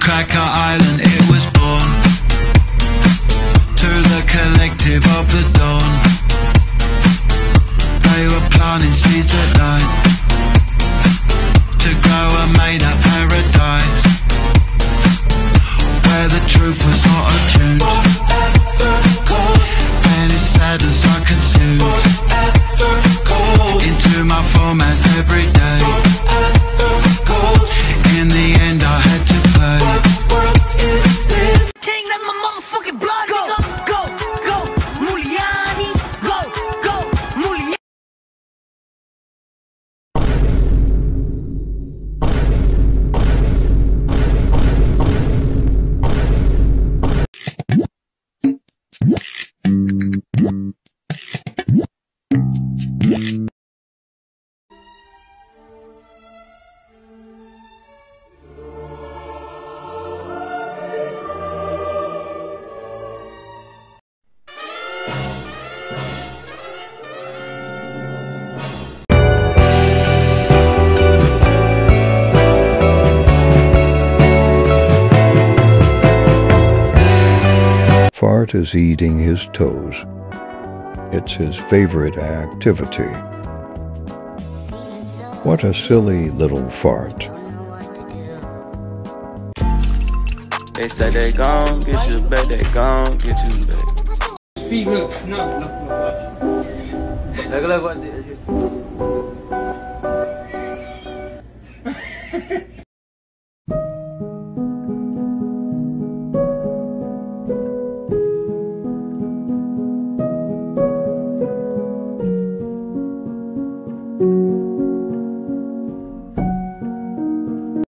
Cracker Island it was born, to the collective of the dawn. They were planting seeds at night to grow a made-up paradise, where the truth was not attuned, and its sadness I consumed into my formats every day. In the end I had to pay. King, that's my motherfucking blood. Go, go, go, Muliani. Go, go, Muliani. Fart is eating his toes. It's his favorite activity. What a silly little fart. They say they gon' get you back, they gon' get you back. Feet, look, no. Look what I did.